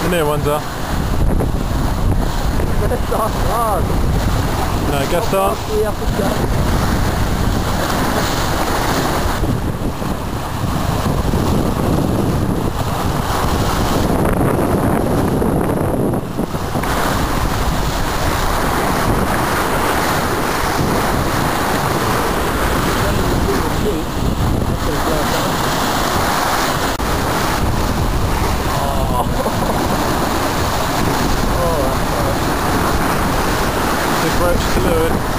The new ones are. No, Gaston. We have to go. Big ropes to leeward.